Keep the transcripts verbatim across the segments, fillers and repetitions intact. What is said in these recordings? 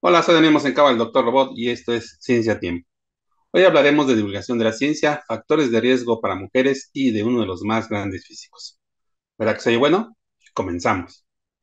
Hola, soy Daniel Mosencaba, el Doctor Robot, y esto es Ciencia a Tiempo. Hoy hablaremos de divulgación de la ciencia, factores de riesgo para mujeres y de uno de los más grandes físicos. ¿Verdad que soy bueno? Comenzamos.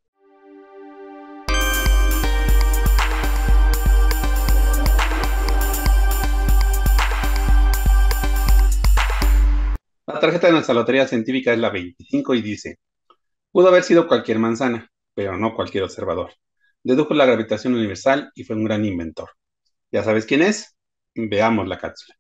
La tarjeta de nuestra lotería científica es la veinticinco y dice, pudo haber sido cualquier manzana, pero no cualquier observador. Dedujo la gravitación universal y fue un gran inventor. ¿Ya sabes quién es? Veamos la cápsula.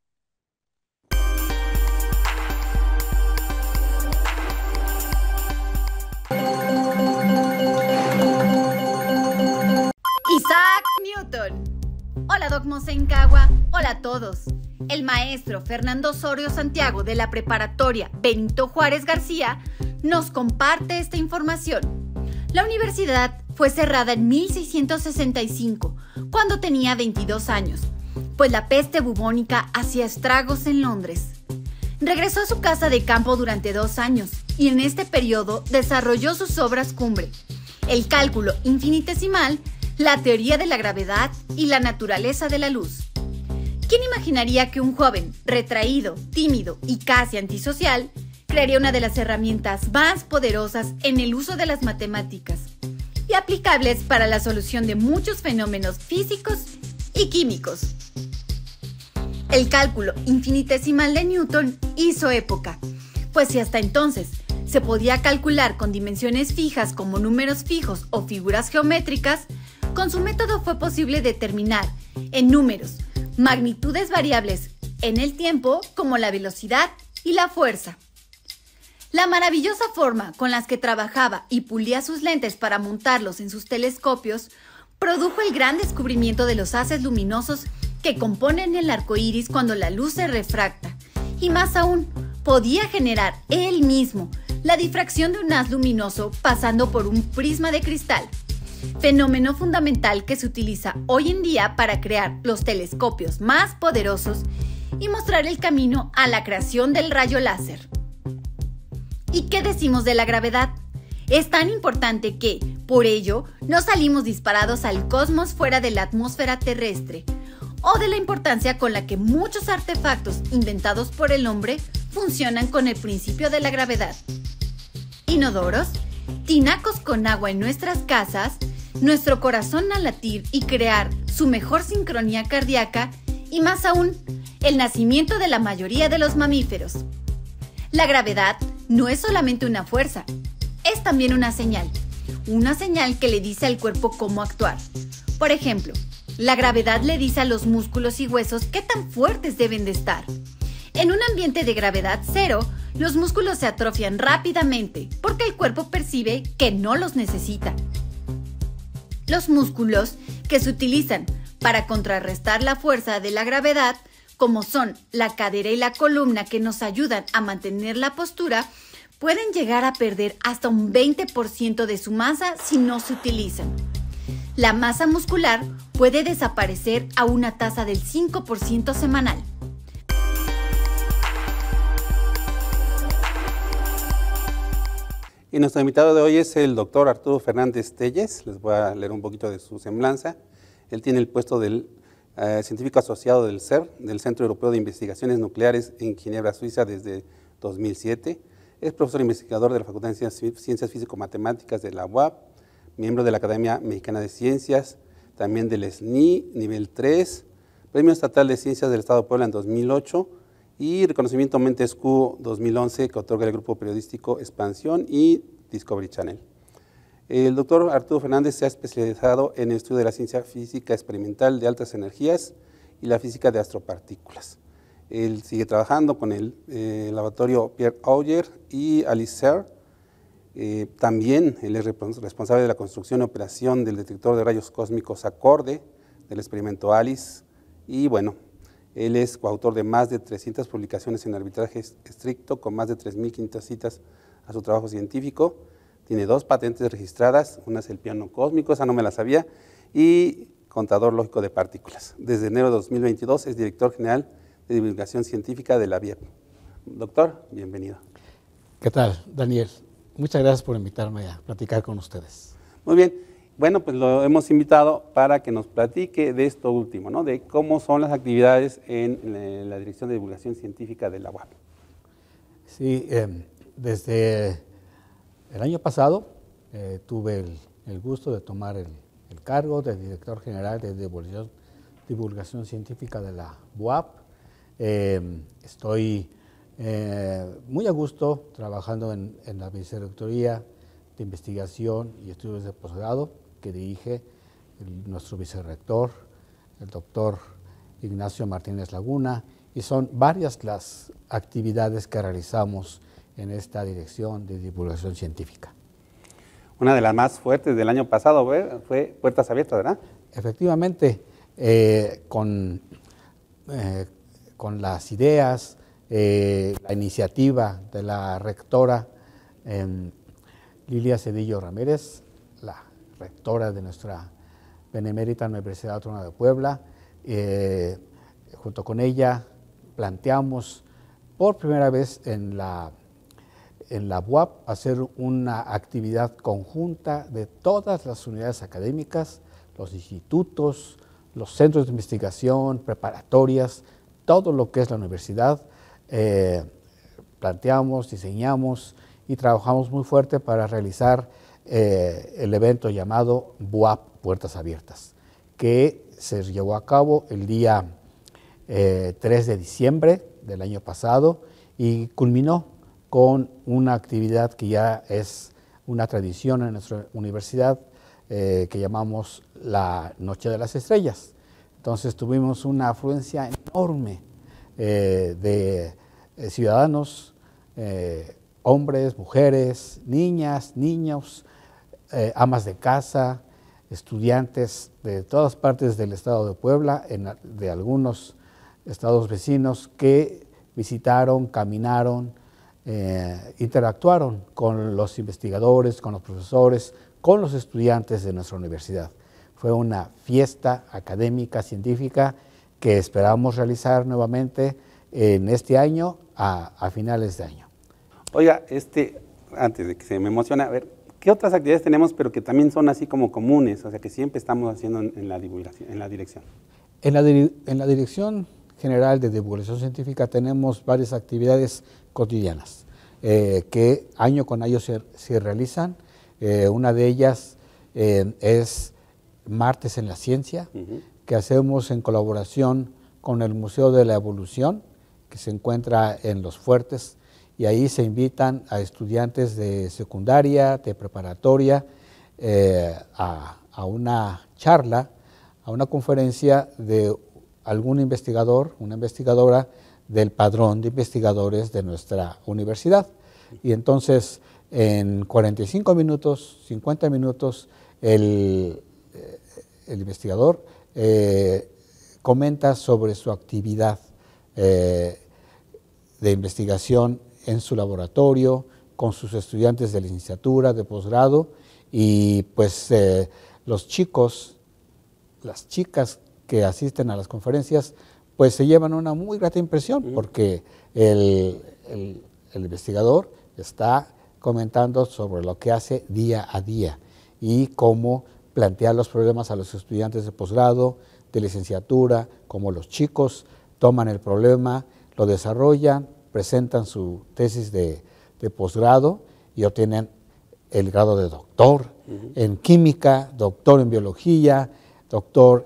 Isaac Newton. Hola Doc Mosencagua, hola a todos. El maestro Fernando Osorio Santiago de la preparatoria Benito Juárez García nos comparte esta información. La universidad fue cerrada en mil seiscientos sesenta y cinco, cuando tenía veintidós años, pues la peste bubónica hacía estragos en Londres. Regresó a su casa de campo durante dos años y en este periodo desarrolló sus obras cumbre, el cálculo infinitesimal, la teoría de la gravedad y la naturaleza de la luz. ¿Quién imaginaría que un joven retraído, tímido y casi antisocial crearía una de las herramientas más poderosas en el uso de las matemáticas y aplicables para la solución de muchos fenómenos físicos y químicos? El cálculo infinitesimal de Newton hizo época, pues si hasta entonces se podía calcular con dimensiones fijas como números fijos o figuras geométricas, con su método fue posible determinar en números magnitudes variables en el tiempo como la velocidad y la fuerza. La maravillosa forma con las que trabajaba y pulía sus lentes para montarlos en sus telescopios produjo el gran descubrimiento de los haces luminosos que componen el arco iris cuando la luz se refracta, y más aún, podía generar él mismo la difracción de un haz luminoso pasando por un prisma de cristal, fenómeno fundamental que se utiliza hoy en día para crear los telescopios más poderosos y mostrar el camino a la creación del rayo láser. ¿Y qué decimos de la gravedad? Es tan importante que, por ello, no salimos disparados al cosmos fuera de la atmósfera terrestre, o de la importancia con la que muchos artefactos inventados por el hombre funcionan con el principio de la gravedad. Inodoros, tinacos con agua en nuestras casas, nuestro corazón al latir y crear su mejor sincronía cardíaca, y más aún, el nacimiento de la mayoría de los mamíferos. La gravedad no es solamente una fuerza, es también una señal, una señal que le dice al cuerpo cómo actuar. Por ejemplo, la gravedad le dice a los músculos y huesos qué tan fuertes deben de estar. En un ambiente de gravedad cero, los músculos se atrofian rápidamente porque el cuerpo percibe que no los necesita. Los músculos que se utilizan para contrarrestar la fuerza de la gravedad, como son la cadera y la columna que nos ayudan a mantener la postura, pueden llegar a perder hasta un veinte por ciento de su masa si no se utilizan. La masa muscular puede desaparecer a una tasa del cinco por ciento semanal. Y nuestro invitado de hoy es el doctor Arturo Fernández Telles. Les voy a leer un poquito de su semblanza. Él tiene el puesto del uh, científico asociado del C E R, del Centro Europeo de Investigaciones Nucleares en Ginebra, Suiza, desde dos mil siete. Es profesor investigador de la Facultad de Ciencias Físico-Matemáticas de la U A P, miembro de la Academia Mexicana de Ciencias, también del S N I, nivel tres, Premio Estatal de Ciencias del Estado de Puebla en dos mil ocho y reconocimiento Mentes Q dos mil once que otorga el grupo periodístico Expansión y Discovery Channel. El doctor Arturo Fernández se ha especializado en el estudio de la ciencia física experimental de altas energías y la física de astropartículas. Él sigue trabajando con el eh, laboratorio Pierre Auger y Alice Serre. Eh, también él es responsable de la construcción y operación del detector de rayos cósmicos Acorde, del experimento ALICE, y bueno, él es coautor de más de trescientas publicaciones en arbitraje estricto, con más de tres mil quinientas citas a su trabajo científico. Tiene dos patentes registradas, una es el piano cósmico, esa no me la sabía, y contador lógico de partículas. Desde enero de dos mil veintidós es director general de divulgación científica de la B I E P. Doctor, bienvenido. ¿Qué tal, Daniel? Muchas gracias por invitarme a platicar con ustedes. Muy bien, Bueno, pues lo hemos invitado para que nos platique de esto último, ¿no? De cómo son las actividades en, en la Dirección de Divulgación Científica de la U A P. Sí, eh, desde el año pasado eh, tuve el, el gusto de tomar el, el cargo de Director General de Divulgación, Divulgación Científica de la U A P. Eh, estoy eh, muy a gusto trabajando en, en la Vicerrectoría de Investigación y Estudios de Posgrado que dirige el, nuestro vicerrector, el doctor Ignacio Martínez Laguna, y son varias las actividades que realizamos en esta Dirección de Divulgación Científica. Una de las más fuertes del año pasado fue, fue Puertas Abiertas, ¿verdad? Efectivamente, eh, con, eh, con las ideas, eh, la iniciativa de la rectora eh, Lilia Cedillo Ramírez, la rectora de nuestra Benemérita Universidad Autónoma de Puebla, eh, junto con ella planteamos por primera vez en la, en la U A P hacer una actividad conjunta de todas las unidades académicas, los institutos, los centros de investigación, preparatorias, todo lo que es la universidad. Eh, planteamos, diseñamos y trabajamos muy fuerte para realizar eh, el evento llamado U A P Puertas Abiertas, que se llevó a cabo el día eh, tres de diciembre del año pasado y culminó con una actividad que ya es una tradición en nuestra universidad, eh, que llamamos la Noche de las Estrellas. Entonces tuvimos una afluencia enorme eh, de eh, ciudadanos, eh, hombres, mujeres, niñas, niños, eh, amas de casa, estudiantes de todas partes del estado de Puebla, en, de algunos estados vecinos que visitaron, caminaron, eh, interactuaron con los investigadores, con los profesores, con los estudiantes de nuestra universidad. Fue una fiesta académica, científica, que esperamos realizar nuevamente en este año a, a finales de año. Oiga, este, antes de que se me emocione, a ver, ¿qué otras actividades tenemos, pero que también son así como comunes, o sea, que siempre estamos haciendo en, en la divulgación, en la dirección? En la, en la Dirección General de Divulgación Científica tenemos varias actividades cotidianas eh, que año con año se, se realizan. Eh, una de ellas eh, es Martes en la Ciencia, uh-huh. que hacemos en colaboración con el Museo de la Evolución, que se encuentra en Los Fuertes, y ahí se invitan a estudiantes de secundaria, de preparatoria, eh, a, a una charla, a una conferencia de algún investigador, una investigadora del padrón de investigadores de nuestra universidad. Y entonces, en cuarenta y cinco minutos, cincuenta minutos, el, el investigador eh, comenta sobre su actividad eh, de investigación en su laboratorio, con sus estudiantes de licenciatura, de posgrado, y pues eh, los chicos, las chicas que asisten a las conferencias, pues se llevan una muy grata impresión, mm. porque el, el, el investigador está comentando sobre lo que hace día a día y cómo plantear los problemas a los estudiantes de posgrado, de licenciatura, cómo los chicos toman el problema, lo desarrollan, presentan su tesis de, de posgrado y obtienen el grado de doctor uh-huh. en química, doctor en biología, doctor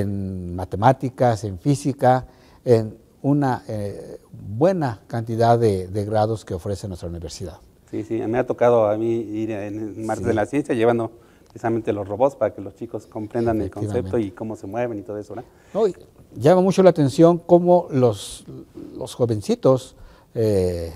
en matemáticas, en física, en una eh, buena cantidad de, de grados que ofrece nuestra universidad. Sí, sí, me ha tocado a mí ir en el Martes sí. de la Ciencia llevando precisamente los robots para que los chicos comprendan el concepto y cómo se mueven y todo eso, ¿no? No, y llama mucho la atención cómo los, los jovencitos, eh,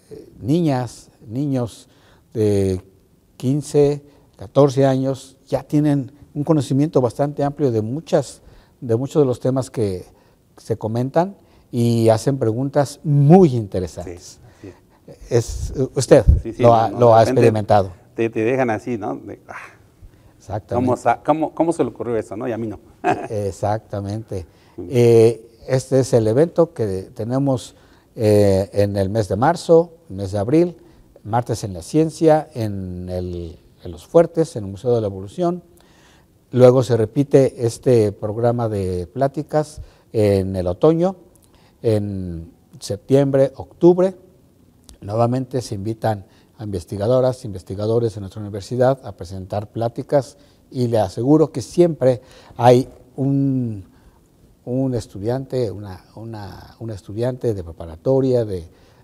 niñas, niños de quince, catorce años ya tienen un conocimiento bastante amplio de, muchas, de muchos de los temas que se comentan y hacen preguntas muy interesantes. Sí, sí. Es, usted sí, sí, lo, ha, no, lo ha experimentado. Te, te dejan así, ¿no? De, ah, Exactamente. ¿cómo, cómo, ¿Cómo se le ocurrió eso, no? Y a mí no. Exactamente. Eh, este es el evento que tenemos eh, en el mes de marzo, mes de abril, Martes en la Ciencia, en, el, en Los Fuertes, en el Museo de la Evolución. luego se repite este programa de pláticas en el otoño, en septiembre, octubre. Nuevamente se invitan a investigadoras, investigadores de nuestra universidad a presentar pláticas y le aseguro que siempre hay un, un estudiante, una, una, una estudiante de preparatoria, de,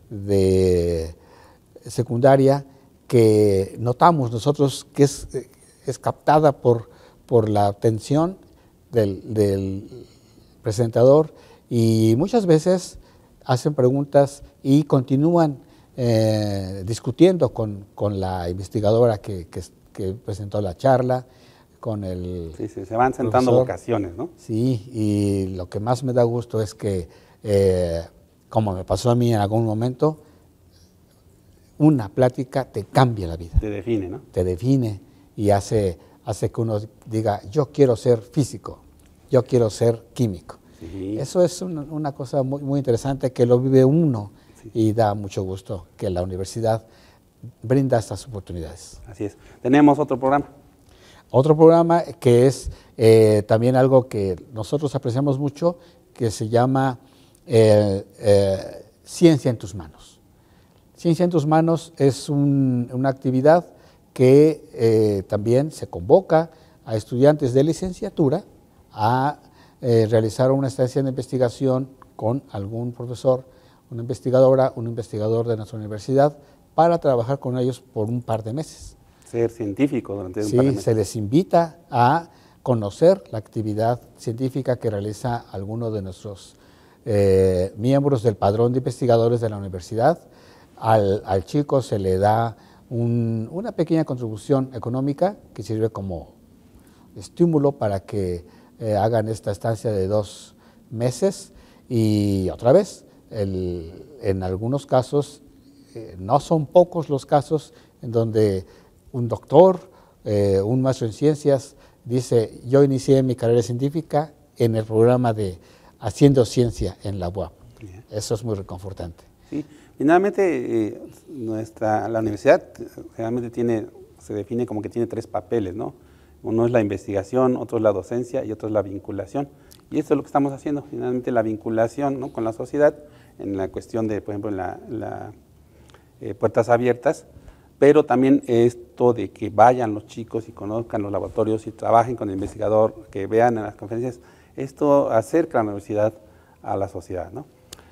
de secundaria, que notamos nosotros que es, es captada por, por la atención del, del presentador y muchas veces hacen preguntas y continúan eh, discutiendo con, con la investigadora que, que, que presentó la charla, con el Sí, sí, se van sentando profesor. vocaciones, ¿no? Sí, y lo que más me da gusto es que, eh, como me pasó a mí en algún momento, una plática te cambia la vida, Te define, ¿no? te define y hace, hace que uno diga, yo quiero ser físico, yo quiero ser químico. Sí. Eso es una, una cosa muy, muy interesante que lo vive uno Sí. y da mucho gusto que la universidad brinda estas oportunidades. Así es. Tenemos otro programa. Otro programa que es eh, también algo que nosotros apreciamos mucho, que se llama eh, eh, Ciencia en tus manos. Ciencia en tus manos es un, una actividad que eh, también se convoca a estudiantes de licenciatura a eh, realizar una estancia de investigación con algún profesor, una investigadora, un investigador de nuestra universidad, para trabajar con ellos por un par de meses. Ser científico durante un Sí, par de meses. se les invita a conocer la actividad científica que realiza alguno de nuestros eh, miembros del padrón de investigadores de la universidad. Al, al chico se le da un, una pequeña contribución económica que sirve como estímulo para que eh, hagan esta estancia de dos meses y otra vez, el, en algunos casos, eh, no son pocos los casos en donde un doctor, eh, un maestro en ciencias, dice, yo inicié mi carrera científica en el programa de Haciendo Ciencia en la U A P. Bien. Eso es muy reconfortante. Sí. Finalmente, eh, nuestra, la universidad realmente tiene, se define como que tiene tres papeles, ¿no? Uno es la investigación, otro es la docencia y otro es la vinculación. Y esto es lo que estamos haciendo, finalmente la vinculación, ¿no?, con la sociedad, en la cuestión de, por ejemplo, en la, la eh, puertas abiertas, pero también esto de que vayan los chicos y conozcan los laboratorios y trabajen con el investigador, que vean en las conferencias, esto acerca a la universidad a la sociedad, ¿no?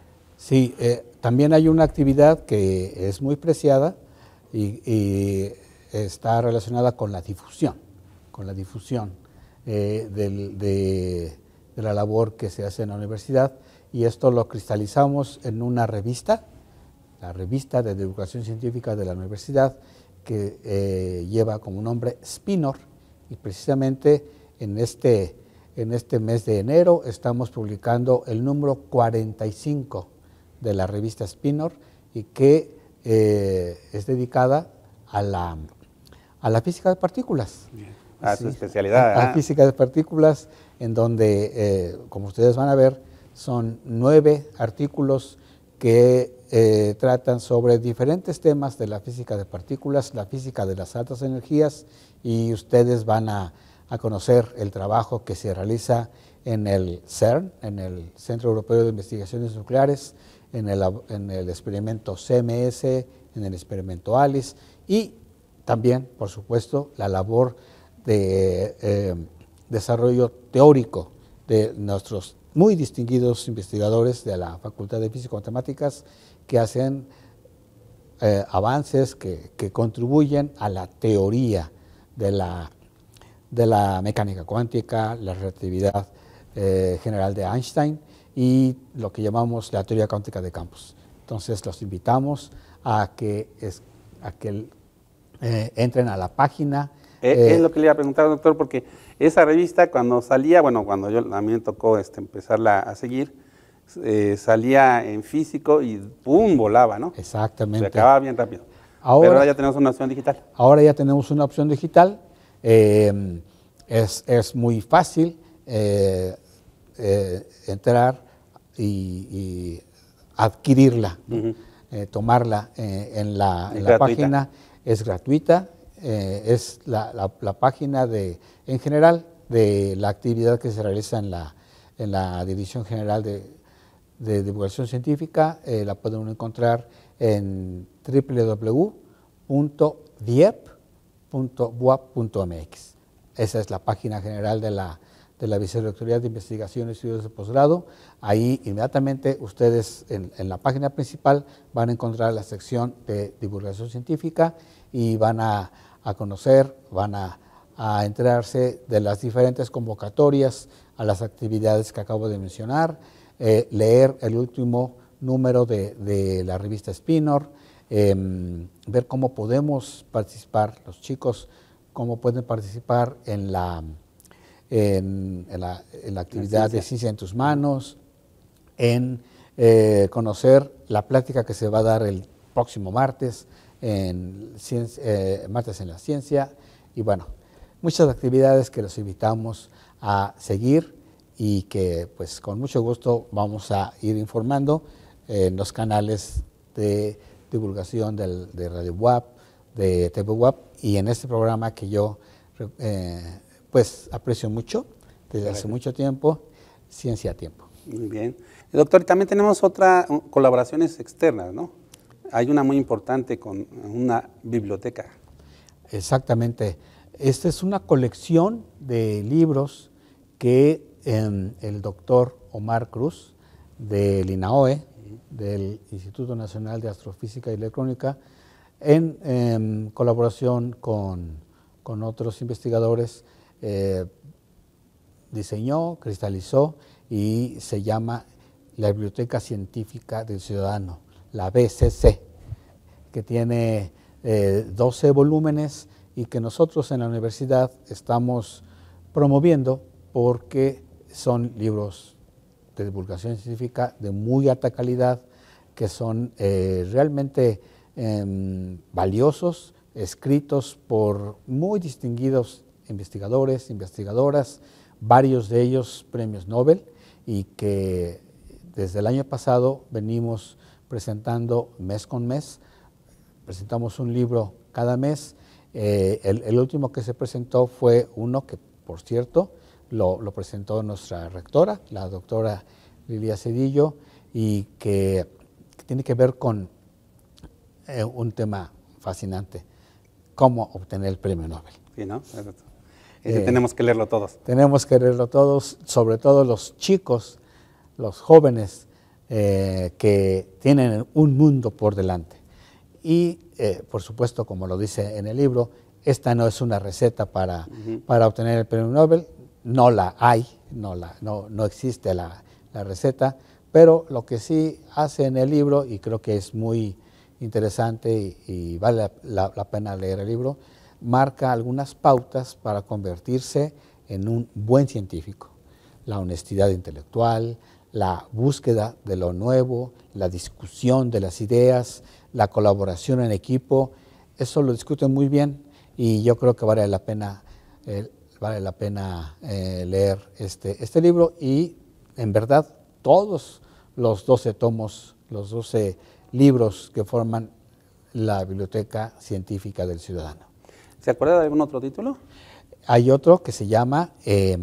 Sí, eh, también hay una actividad que es muy preciada y, y está relacionada con la difusión, con la difusión eh, del, de, de la labor que se hace en la universidad, y esto lo cristalizamos en una revista, la revista de divulgación científica de la universidad, que eh, lleva como nombre Spinor, y precisamente en este, en este mes de enero estamos publicando el número cuarenta y cinco de la revista Spinor, y que eh, es dedicada a la, a la física de partículas. Bien. A su Sí, especialidad. A, a ¿eh? física de partículas, en donde, eh, como ustedes van a ver, son nueve artículos que eh, tratan sobre diferentes temas de la física de partículas, la física de las altas energías, y ustedes van a, a conocer el trabajo que se realiza en el CERN, en el Centro Europeo de Investigaciones Nucleares, en el, en el experimento C M S, en el experimento ALICE, y también, por supuesto, la labor de eh, desarrollo teórico de nuestros muy distinguidos investigadores de la Facultad de Física y Matemáticas, que hacen eh, avances que, que contribuyen a la teoría de la, de la mecánica cuántica, la relatividad eh, general de Einstein y lo que llamamos la teoría cuántica de campos. Entonces los invitamos a que, es, a que eh, entren a la página. Eh, eh, es lo que le iba a preguntar, doctor, porque esa revista cuando salía, bueno, cuando yo a mí me tocó este, empezarla a seguir, eh, salía en físico y ¡pum!, volaba, ¿no? Exactamente. Se acababa bien rápido. Ahora, Pero ahora ya tenemos una opción digital. Ahora ya tenemos una opción digital, eh, es, es muy fácil eh, eh, entrar y, y adquirirla, ¿no? Uh-huh. eh, tomarla eh, en la, en la página, es gratuita, eh, es la, la, la página de, en general, de la actividad que se realiza en la, en la Dirección General de, de Divulgación Científica, eh, la pueden encontrar en doble u doble u doble u punto diep punto b u a p punto m x. Esa es la página general de la, de la Vicerrectoría de Investigación y Estudios de Posgrado. Ahí inmediatamente ustedes en, en la página principal van a encontrar la sección de divulgación científica y van a, a conocer, van a, a enterarse de las diferentes convocatorias a las actividades que acabo de mencionar, eh, leer el último número de, de la revista Spinor, eh, ver cómo podemos participar, los chicos, cómo pueden participar en la, en, en la, en la actividad de Ciencia en tus Manos, en eh, conocer la plática que se va a dar el próximo martes, en ciencia, eh, martes en la ciencia, y bueno, muchas actividades que los invitamos a seguir y que pues con mucho gusto vamos a ir informando en los canales de divulgación del, de Radio U A P, de T V U A P y en este programa que yo eh, pues aprecio mucho desde hace mucho tiempo, Ciencia a Tiempo. Muy bien. Doctor, también tenemos otras colaboraciones externas, ¿no? Hay una muy importante con una biblioteca. Exactamente. Esta es una colección de libros que eh, el doctor Omar Cruz del INAOE, del Instituto Nacional de Astrofísica y Electrónica, en, en colaboración con, con otros investigadores, eh, diseñó, cristalizó y se llama la Biblioteca Científica del Ciudadano, la B C C, que tiene eh, doce volúmenes y que nosotros en la universidad estamos promoviendo porque son libros de divulgación científica de muy alta calidad, que son eh, realmente eh, valiosos, escritos por muy distinguidos investigadores, investigadoras, varios de ellos premios Nobel, y que desde el año pasado venimos presentando mes con mes. Presentamos un libro cada mes. Eh, el, el último que se presentó fue uno que, por cierto, lo, lo presentó nuestra rectora, la doctora Lilia Cedillo, y que, que tiene que ver con eh, un tema fascinante, cómo obtener el premio Nobel. Sí, ¿no? Eh, tenemos que leerlo todos. Tenemos que leerlo todos, sobre todo los chicos, los jóvenes eh, que tienen un mundo por delante. Y, eh, por supuesto, como lo dice en el libro, esta no es una receta para, uh-huh. para obtener el premio Nobel, no la hay, no, la, no, no existe la, la receta, pero lo que sí hace en el libro, y creo que es muy interesante y, y vale la, la, la pena leer el libro, marca algunas pautas para convertirse en un buen científico. La honestidad intelectual, la búsqueda de lo nuevo, la discusión de las ideas, la colaboración en equipo, eso lo discuten muy bien y yo creo que vale la pena, eh, vale la pena eh, leer este, este libro y en verdad todos los doce tomos, los doce libros que forman la Biblioteca Científica del Ciudadano. ¿Se acuerda de algún otro título? Hay otro que se llama eh,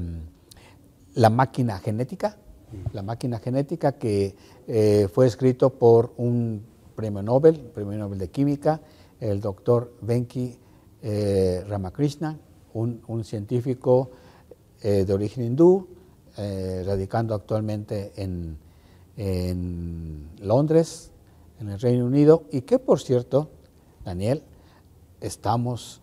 La máquina genética, la máquina genética que eh, fue escrito por un premio Nobel, premio Nobel de Química, el doctor Venki eh, Ramakrishnan, un, un científico eh, de origen hindú, eh, radicando actualmente en, en Londres, en el Reino Unido, y que por cierto, Daniel, estamos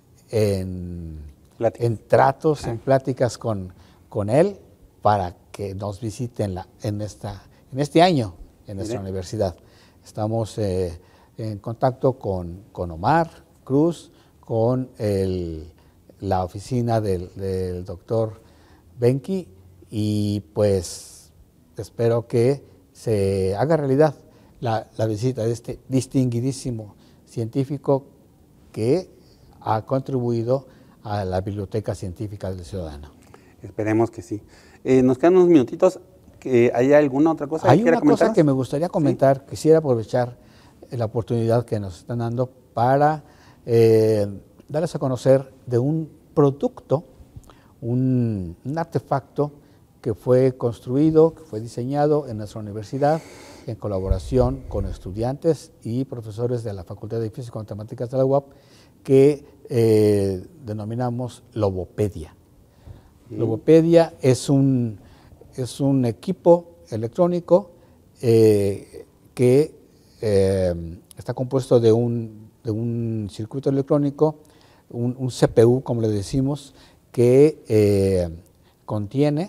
en, en tratos, ah. en pláticas con, con él para que nos visiten la, en, esta, en este año en nuestra Mire. universidad. Estamos eh, en contacto con, con Omar Cruz, con el, la oficina del, del doctor Venki y pues espero que se haga realidad la, la visita de este distinguidísimo científico que ha contribuido a la Biblioteca Científica del Ciudadano. Esperemos que sí. Eh, nos quedan unos minutitos. Que ¿Hay alguna otra cosa Hay que quiera una cosa comentar? que me gustaría comentar. ¿Sí? Quisiera aprovechar la oportunidad que nos están dando para eh, darles a conocer de un producto, un, un artefacto que fue construido, que fue diseñado en nuestra universidad en colaboración con estudiantes y profesores de la Facultad de Física y Matemáticas de la U A P, que eh, denominamos Logopedia. Mm. Logopedia es un, es un equipo electrónico eh, que eh, está compuesto de un, de un circuito electrónico, un, un C P U, como le decimos, que eh, contiene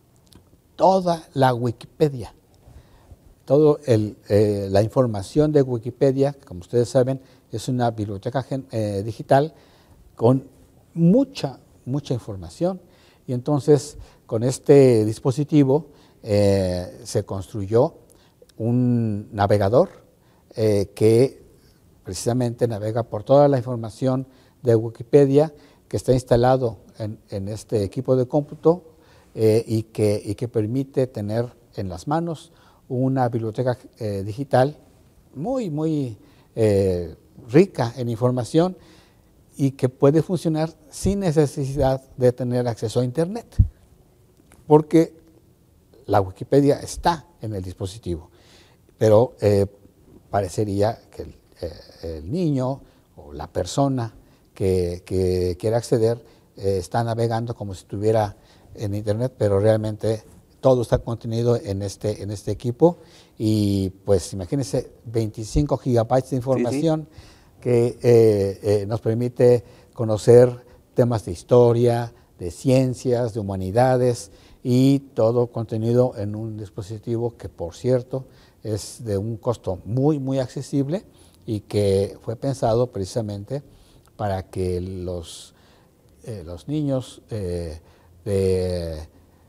toda la Wikipedia. Toda eh, la información de Wikipedia, como ustedes saben, es una biblioteca eh, digital con mucha, mucha información. Y entonces, con este dispositivo eh, se construyó un navegador eh, que precisamente navega por toda la información de Wikipedia, que está instalado en, en este equipo de cómputo eh, y, que, y que permite tener en las manos una biblioteca eh, digital muy, muy eh, rica en información y que puede funcionar sin necesidad de tener acceso a Internet, porque la Wikipedia está en el dispositivo, pero eh, parecería que el, eh, el niño o la persona que, que quiera acceder eh, está navegando como si estuviera en Internet, pero realmente todo está contenido en este, en este equipo. Y pues imagínense, veinticinco gigabytes de información, sí, sí, que eh, eh, nos permite conocer temas de historia, de ciencias, de humanidades, y todo contenido en un dispositivo que, por cierto, es de un costo muy, muy accesible y que fue pensado precisamente para que los, eh, los niños eh, de,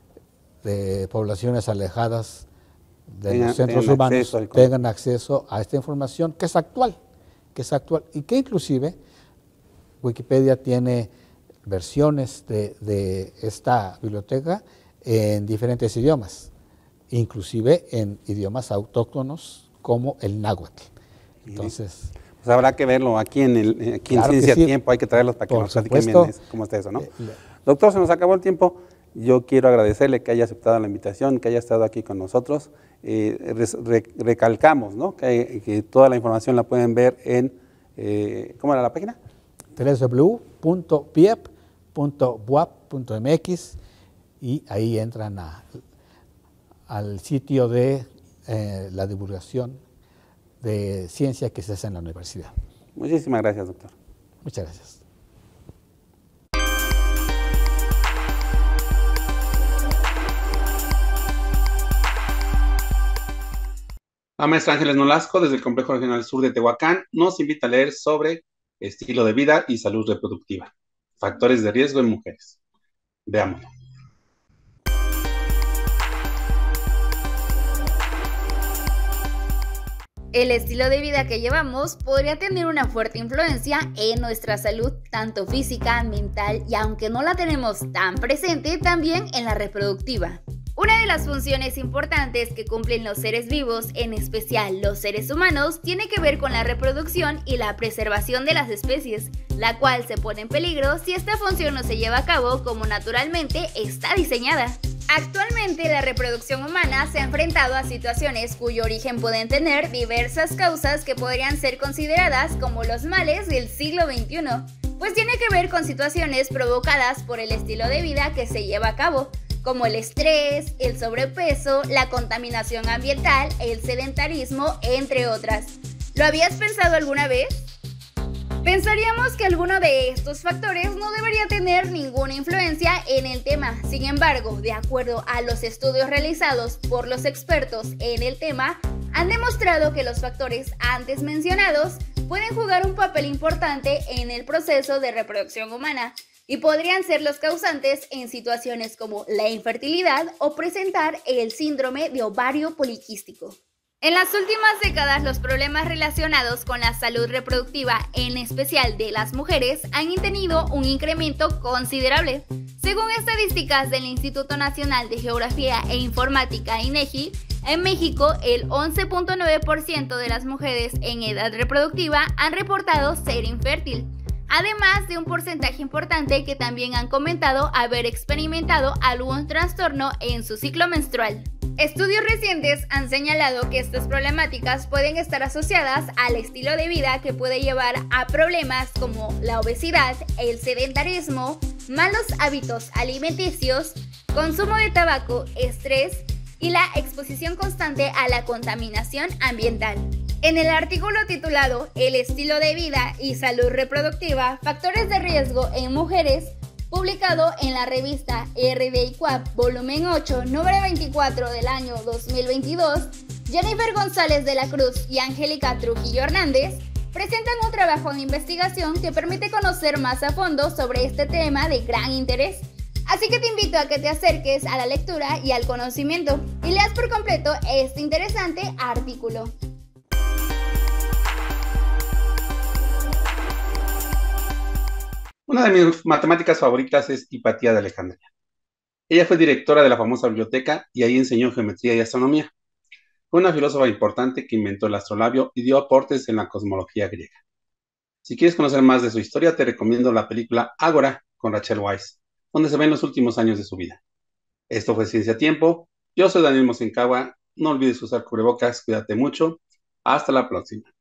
de poblaciones alejadas de tengan, los centros tengan urbanos acceso tengan acceso a esta información que es actual, que es actual y que inclusive Wikipedia tiene versiones de, de esta biblioteca en diferentes idiomas, inclusive en idiomas autóctonos como el náhuatl. Entonces, pues habrá que verlo aquí en, el, aquí claro en Ciencia sí. Tiempo, hay que traerlos para que Por nos platiquen bien cómo está eso, ¿no? Eh, Doctor, se nos acabó el tiempo. Yo quiero agradecerle que haya aceptado la invitación, que haya estado aquí con nosotros. Eh, re, recalcamos, ¿no?, que, que toda la información la pueden ver en, eh, ¿cómo era la página? doble u doble u doble u punto p i e p punto b u a p punto m x y ahí entran a, al sitio de eh, la divulgación de ciencia que se hace en la universidad. Muchísimas gracias, doctor. Muchas gracias. La maestra Ángeles Nolasco, desde el Complejo Regional Sur de Tehuacán, nos invita a leer sobre estilo de vida y salud reproductiva, factores de riesgo en mujeres. Veámoslo. El estilo de vida que llevamos podría tener una fuerte influencia en nuestra salud, tanto física, mental y, aunque no la tenemos tan presente, también en la reproductiva. Una de las funciones importantes que cumplen los seres vivos, en especial los seres humanos, tiene que ver con la reproducción y la preservación de las especies, la cual se pone en peligro si esta función no se lleva a cabo como naturalmente está diseñada. Actualmente, la reproducción humana se ha enfrentado a situaciones cuyo origen pueden tener diversas causas que podrían ser consideradas como los males del siglo veintiuno, pues tiene que ver con situaciones provocadas por el estilo de vida que se lleva a cabo, como el estrés, el sobrepeso, la contaminación ambiental, el sedentarismo, entre otras. ¿Lo habías pensado alguna vez? Pensaríamos que alguno de estos factores no debería tener ninguna influencia en el tema. Sin embargo, de acuerdo a los estudios realizados por los expertos en el tema, han demostrado que los factores antes mencionados pueden jugar un papel importante en el proceso de reproducción humana y podrían ser los causantes en situaciones como la infertilidad o presentar el síndrome de ovario poliquístico. En las últimas décadas, los problemas relacionados con la salud reproductiva, en especial de las mujeres, han tenido un incremento considerable. Según estadísticas del Instituto Nacional de Geografía e Informática, INEGI, en México, el once punto nueve por ciento de las mujeres en edad reproductiva han reportado ser infértil. además de un porcentaje importante que también han comentado haber experimentado algún trastorno en su ciclo menstrual. Estudios recientes han señalado que estas problemáticas pueden estar asociadas al estilo de vida que puede llevar a problemas como la obesidad, el sedentarismo, malos hábitos alimenticios, consumo de tabaco, estrés y la exposición constante a la contaminación ambiental. En el artículo titulado El estilo de vida y salud reproductiva, factores de riesgo en mujeres, publicado en la revista R D I C U A P volumen ocho, número veinticuatro del año dos mil veintidós, Jennifer González de la Cruz y Angélica Trujillo Hernández presentan un trabajo de investigación que permite conocer más a fondo sobre este tema de gran interés. Así que te invito a que te acerques a la lectura y al conocimiento y leas por completo este interesante artículo. Una de mis matemáticas favoritas es Hipatía de Alejandría. Ella fue directora de la famosa biblioteca y ahí enseñó geometría y astronomía. Fue una filósofa importante que inventó el astrolabio y dio aportes en la cosmología griega. Si quieres conocer más de su historia, te recomiendo la película Ágora con Rachel Weisz, donde se ven los últimos años de su vida. Esto fue Ciencia a Tiempo. Yo soy Daniel Mosencagua. No olvides usar cubrebocas, cuídate mucho. Hasta la próxima.